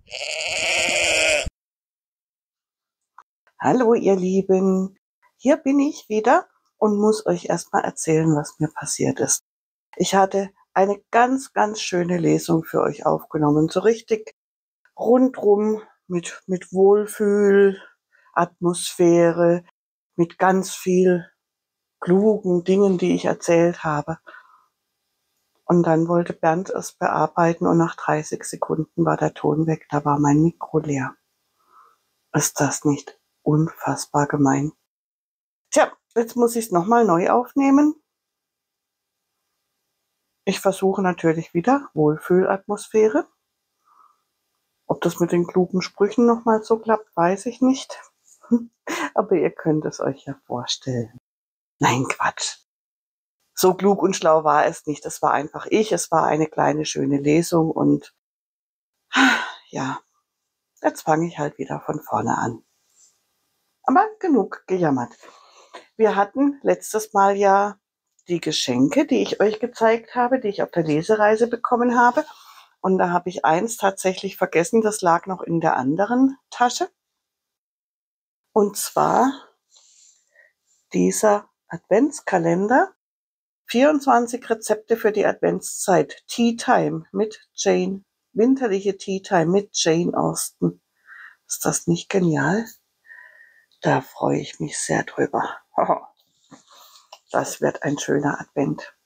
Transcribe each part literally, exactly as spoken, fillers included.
Hallo ihr Lieben, hier bin ich wieder und muss euch erstmal erzählen, was mir passiert ist. Ich hatte eine ganz, ganz schöne Lesung für euch aufgenommen, so richtig rundrum mit, mit Wohlfühl, Atmosphäre, mit ganz viel klugen Dingen, die ich erzählt habe. Und dann wollte Bernd es bearbeiten und nach dreißig Sekunden war der Ton weg, da war mein Mikro leer. Ist das nicht unfassbar gemein? Tja, jetzt muss ich es nochmal neu aufnehmen. Ich versuche natürlich wieder Wohlfühlatmosphäre. Ob das mit den klugen Sprüchen nochmal so klappt, weiß ich nicht. Aber ihr könnt es euch ja vorstellen. Nein, Quatsch. So klug und schlau war es nicht. Es war einfach ich. Es war eine kleine, schöne Lesung. Und ja, jetzt fange ich halt wieder von vorne an. Aber genug gejammert. Wir hatten letztes Mal ja die Geschenke, die ich euch gezeigt habe, die ich auf der Lesereise bekommen habe. Und da habe ich eins tatsächlich vergessen, das lag noch in der anderen Tasche. Und zwar dieser Adventskalender, vierundzwanzig Rezepte für die Adventszeit, Tea Time mit Jane, winterliche Tea Time mit Jane Austen. Ist das nicht genial? Da freue ich mich sehr drüber. Das wird ein schöner Advent.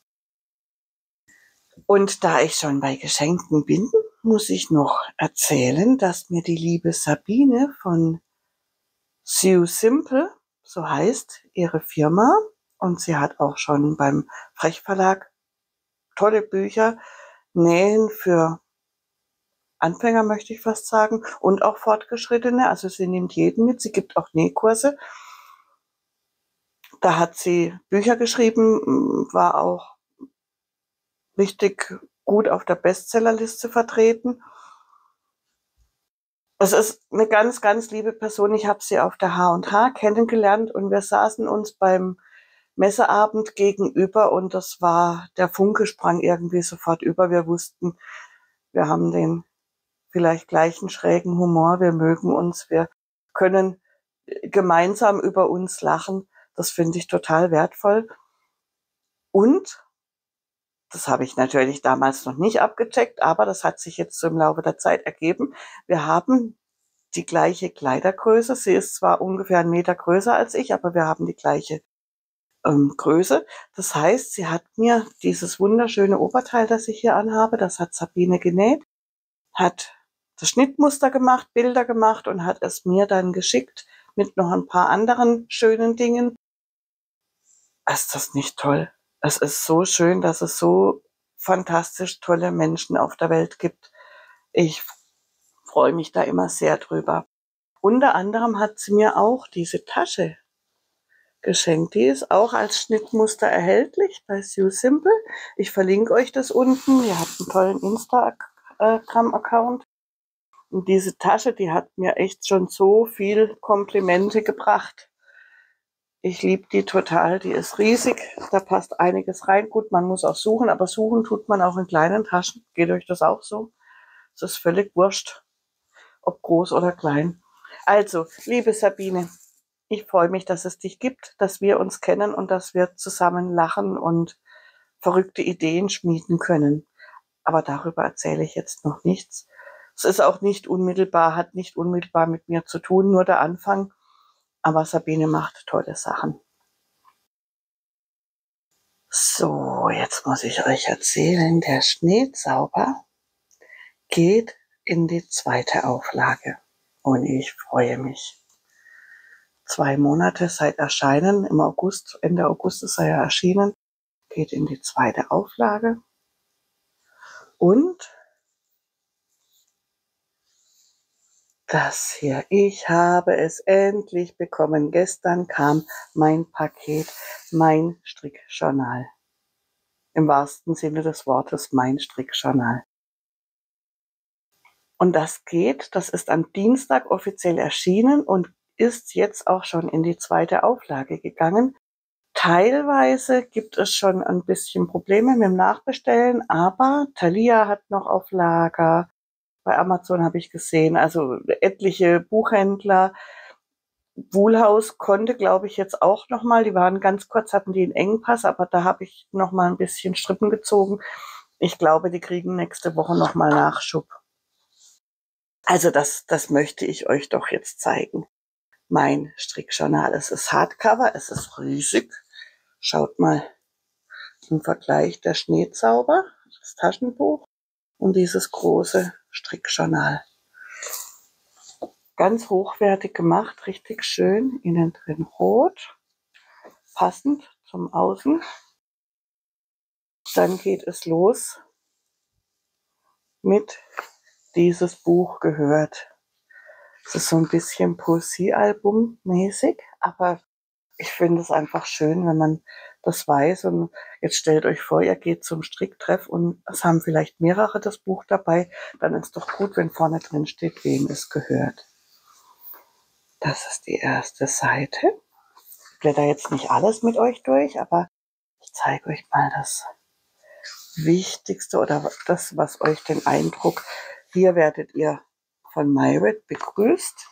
Und da ich schon bei Geschenken bin, muss ich noch erzählen, dass mir die liebe Sabine von Sew Simple, so heißt ihre Firma, und sie hat auch schon beim Frech Verlag tolle Bücher, Nähen für Anfänger möchte ich fast sagen, und auch Fortgeschrittene, also sie nimmt jeden mit, sie gibt auch Nähkurse. Da hat sie Bücher geschrieben, war auch richtig gut auf der Bestsellerliste vertreten. Es ist eine ganz, ganz liebe Person. Ich habe sie auf der H und H kennengelernt und wir saßen uns beim Messeabend gegenüber und das war, der Funke sprang irgendwie sofort über. Wir wussten, wir haben den vielleicht gleichen schrägen Humor, wir mögen uns, wir können gemeinsam über uns lachen. Das finde ich total wertvoll. Und das habe ich natürlich damals noch nicht abgecheckt, aber das hat sich jetzt so im Laufe der Zeit ergeben. Wir haben die gleiche Kleidergröße. Sie ist zwar ungefähr einen Meter größer als ich, aber wir haben die gleiche ähm, Größe. Das heißt, sie hat mir dieses wunderschöne Oberteil, das ich hier anhabe, das hat Sabine genäht, hat das Schnittmuster gemacht, Bilder gemacht und hat es mir dann geschickt mit noch ein paar anderen schönen Dingen. Ist das nicht toll? Es ist so schön, dass es so fantastisch tolle Menschen auf der Welt gibt. Ich freue mich da immer sehr drüber. Unter anderem hat sie mir auch diese Tasche geschenkt. Die ist auch als Schnittmuster erhältlich bei Sew Simple. Ich verlinke euch das unten. Ihr habt einen tollen Instagram-Account. Und diese Tasche, die hat mir echt schon so viel Komplimente gebracht. Ich liebe die total, die ist riesig, da passt einiges rein. Gut, man muss auch suchen, aber suchen tut man auch in kleinen Taschen. Geht euch das auch so? Es ist völlig wurscht, ob groß oder klein. Also, liebe Sabine, ich freue mich, dass es dich gibt, dass wir uns kennen und dass wir zusammen lachen und verrückte Ideen schmieden können. Aber darüber erzähle ich jetzt noch nichts. Es ist auch nicht unmittelbar, hat nicht unmittelbar mit mir zu tun, nur der Anfang. Aber Sabine macht tolle Sachen. So, jetzt muss ich euch erzählen, der Schneezauber geht in die zweite Auflage. Und ich freue mich. Zwei Monate seit Erscheinen, im August, Ende August ist er ja erschienen, geht in die zweite Auflage. Und das hier, ich habe es endlich bekommen. Gestern kam mein Paket, mein Strickjournal. Im wahrsten Sinne des Wortes, mein Strickjournal. Und das geht, das ist am Dienstag offiziell erschienen und ist jetzt auch schon in die zweite Auflage gegangen. Teilweise gibt es schon ein bisschen Probleme mit dem Nachbestellen, aber Thalia hat noch auf Lager, bei Amazon habe ich gesehen, also etliche Buchhändler. Woolhaus konnte, glaube ich, jetzt auch noch mal, die waren ganz kurz, hatten die einen Engpass, aber da habe ich noch mal ein bisschen Strippen gezogen. Ich glaube, die kriegen nächste Woche noch mal Nachschub. Also das, das möchte ich euch doch jetzt zeigen. Mein Strickjournal. Es ist Hardcover, es ist riesig. Schaut mal im Vergleich der Schneezauber, das Taschenbuch und dieses große Strickjournal. Ganz hochwertig gemacht, richtig schön. Innen drin rot, passend zum Außen. Dann geht es los mit dieses Buch gehört. Es ist so ein bisschen Poesiealbum-mäßig, aber ich finde es einfach schön, wenn man das weiß. Und jetzt stellt euch vor, ihr geht zum Stricktreff und es haben vielleicht mehrere das Buch dabei. Dann ist doch gut, wenn vorne drin steht, wem es gehört. Das ist die erste Seite. Ich blätter jetzt nicht alles mit euch durch, aber ich zeige euch mal das Wichtigste oder das, was euch den Eindruck, hier werdet ihr von Myriad begrüßt.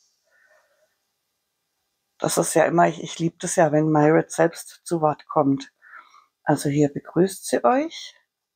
Das ist ja immer, ich, ich liebe das ja, wenn Myriad selbst zu Wort kommt. Also hier begrüßt sie euch.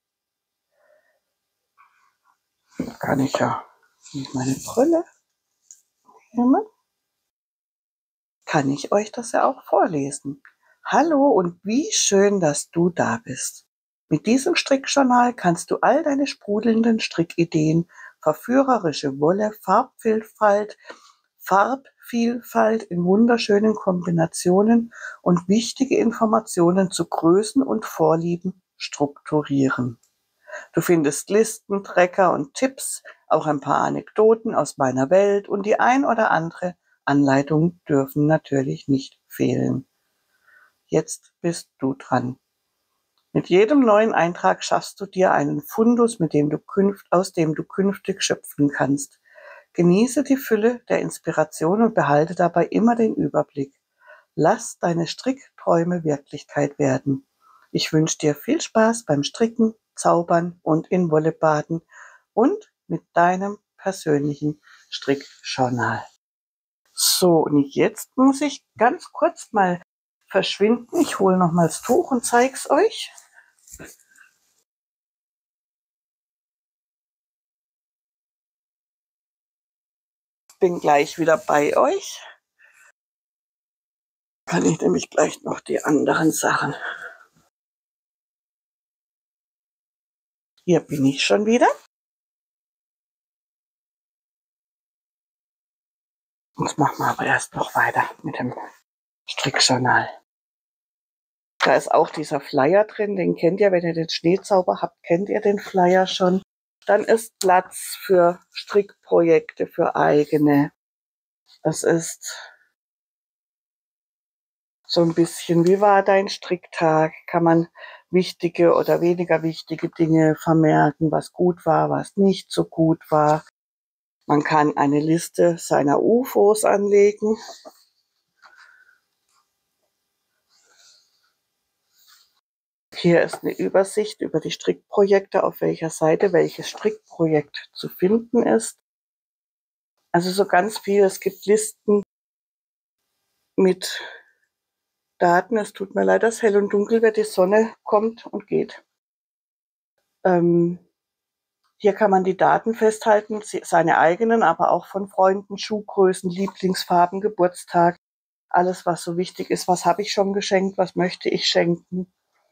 Kann ich ja mit meiner Brille nehmen. Kann ich euch das ja auch vorlesen. Hallo und wie schön, dass du da bist. Mit diesem Strickjournal kannst du all deine sprudelnden Strickideen, verführerische Wolle, Farbvielfalt, Farbvielfalt in wunderschönen Kombinationen und wichtige Informationen zu Größen und Vorlieben strukturieren. Du findest Listen, Tracker und Tipps, auch ein paar Anekdoten aus meiner Welt und die ein oder andere Anleitung dürfen natürlich nicht fehlen. Jetzt bist du dran. Mit jedem neuen Eintrag schaffst du dir einen Fundus, mit dem du künft, aus dem du künftig schöpfen kannst. Genieße die Fülle der Inspiration und behalte dabei immer den Überblick. Lass deine Strickträume Wirklichkeit werden. Ich wünsche dir viel Spaß beim Stricken, Zaubern und in Wolle baden und mit deinem persönlichen Strickjournal. So, und jetzt muss ich ganz kurz mal verschwinden. Ich hole noch mal das Tuch und zeige es euch. Bin gleich wieder bei euch. Kann ich nämlich gleich noch die anderen Sachen. Hier bin ich schon wieder. Jetzt machen wir aber erst noch weiter mit dem Strickjournal. Da ist auch dieser Flyer drin, den kennt ihr, wenn ihr den Schneezauber habt, kennt ihr den Flyer schon. Dann ist Platz für Strickprojekte, für eigene. Es ist so ein bisschen, wie war dein Stricktag? Kann man wichtige oder weniger wichtige Dinge vermerken, was gut war, was nicht so gut war. Man kann eine Liste seiner U F Os anlegen. Hier ist eine Übersicht über die Strickprojekte, auf welcher Seite welches Strickprojekt zu finden ist. Also so ganz viel. Es gibt Listen mit Daten. Es tut mir leid, dass hell und dunkel wird, die Sonne kommt und geht. Ähm, hier kann man die Daten festhalten, seine eigenen, aber auch von Freunden, Schuhgrößen, Lieblingsfarben, Geburtstag. Alles, was so wichtig ist. Was habe ich schon geschenkt? Was möchte ich schenken?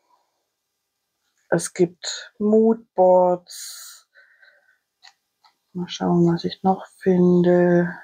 Es gibt Moodboards. Mal schauen, was ich noch finde.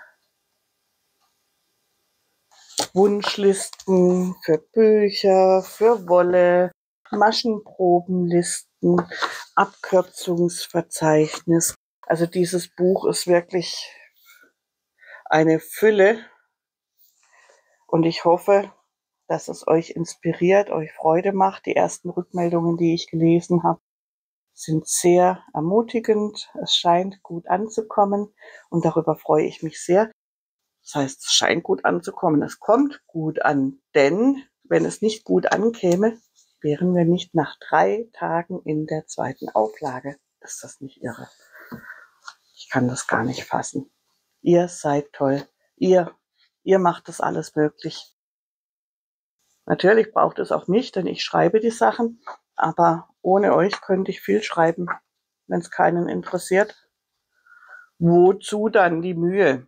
Wunschlisten für Bücher, für Wolle, Maschenprobenlisten, Abkürzungsverzeichnis. Also dieses Buch ist wirklich eine Fülle und ich hoffe, dass es euch inspiriert, euch Freude macht. Die ersten Rückmeldungen, die ich gelesen habe, sind sehr ermutigend. Es scheint gut anzukommen und darüber freue ich mich sehr. Das heißt, es scheint gut anzukommen. Es kommt gut an, denn wenn es nicht gut ankäme, wären wir nicht nach drei Tagen in der zweiten Auflage. Ist das nicht irre? Ich Ich kann das gar nicht fassen. Ihr seid toll. Ihr, ihr macht das alles möglich. Natürlich braucht es auch mich, denn ich schreibe die Sachen. Aber ohne euch könnte ich viel schreiben, wenn es keinen interessiert. Wozu dann die Mühe?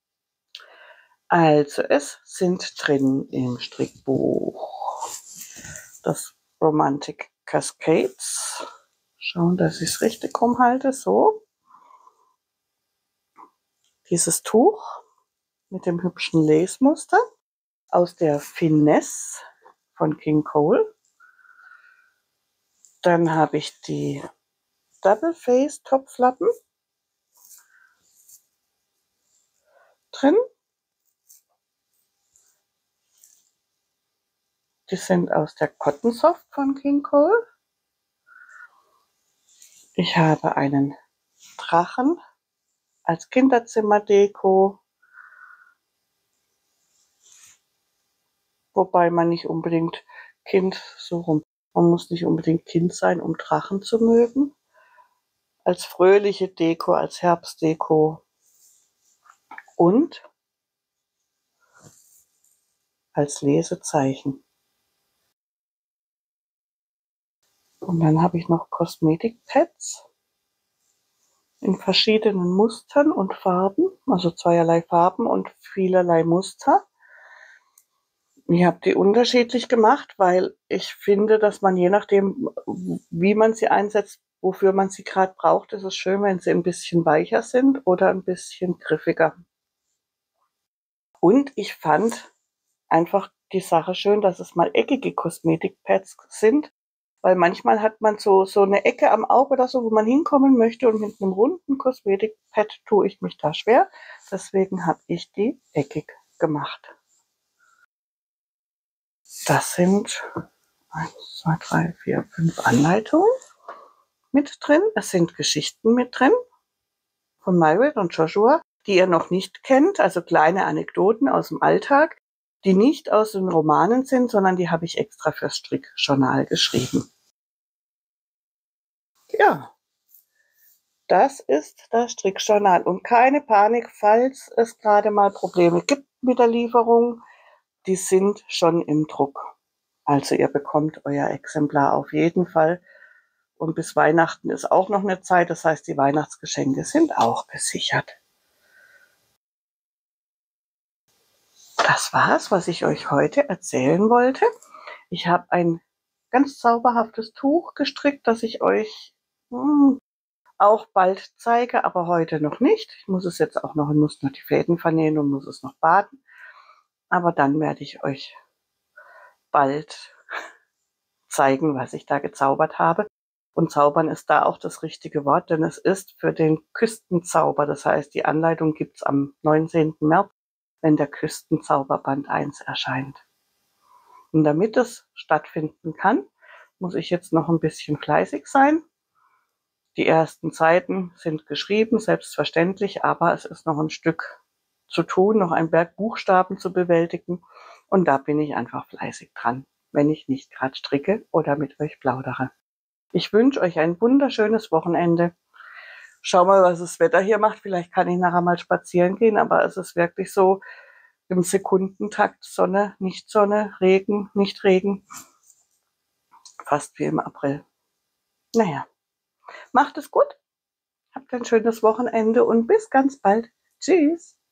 Also es sind drin im Strickbuch das Romantic Cascades. Schauen, dass ich es richtig rumhalte. So. Dieses Tuch mit dem hübschen Lace-Muster aus der Finesse von King Cole. Dann habe ich die Double Face Topflappen drin. Die sind aus der Cotton Soft von King Cole. Ich habe einen Drachen als Kinderzimmerdeko, wobei man nicht unbedingt Kind so rum, man muss nicht unbedingt Kind sein, um Drachen zu mögen. Als fröhliche Deko, als Herbstdeko und als Lesezeichen. Und dann habe ich noch Kosmetikpads in verschiedenen Mustern und Farben, also zweierlei Farben und vielerlei Muster. Ich habe die unterschiedlich gemacht, weil ich finde, dass man je nachdem, wie man sie einsetzt, wofür man sie gerade braucht, ist es schön, wenn sie ein bisschen weicher sind oder ein bisschen griffiger. Und ich fand einfach die Sache schön, dass es mal eckige Kosmetikpads sind, weil manchmal hat man so, so eine Ecke am Auge oder so, wo man hinkommen möchte, und mit einem runden Kosmetikpad tue ich mich da schwer. Deswegen habe ich die eckig gemacht. Das sind eins, zwei, drei, vier, fünf Anleitungen mit drin. Es sind Geschichten mit drin von Myriad und Joshua, die ihr noch nicht kennt, also kleine Anekdoten aus dem Alltag, die nicht aus den Romanen sind, sondern die habe ich extra fürs Strickjournal geschrieben. Ja, das ist das Strickjournal. Und keine Panik, falls es gerade mal Probleme gibt mit der Lieferung. Die sind schon im Druck. Also ihr bekommt euer Exemplar auf jeden Fall. Und bis Weihnachten ist auch noch eine Zeit. Das heißt, die Weihnachtsgeschenke sind auch gesichert. Das war's, was ich euch heute erzählen wollte. Ich habe ein ganz zauberhaftes Tuch gestrickt, das ich euch hm, auch bald zeige, aber heute noch nicht. Ich muss es jetzt auch noch, ich muss noch die Fäden vernähen und muss es noch baden. Aber dann werde ich euch bald zeigen, was ich da gezaubert habe. Und zaubern ist da auch das richtige Wort, denn es ist für den Küstenzauber. Das heißt, die Anleitung gibt's am neunzehnten März, wenn der Küstenzauberband eins erscheint. Und damit es stattfinden kann, muss ich jetzt noch ein bisschen fleißig sein. Die ersten Seiten sind geschrieben, selbstverständlich, aber es ist noch ein Stück zu tun, noch ein Berg Buchstaben zu bewältigen. Und da bin ich einfach fleißig dran, wenn ich nicht gerade stricke oder mit euch plaudere. Ich wünsche euch ein wunderschönes Wochenende. Schau mal, was das Wetter hier macht. Vielleicht kann ich nachher mal spazieren gehen, aber es ist wirklich so im Sekundentakt: Sonne, nicht Sonne, Regen, nicht Regen. Fast wie im April. Naja, macht es gut. Habt ein schönes Wochenende und bis ganz bald. Tschüss.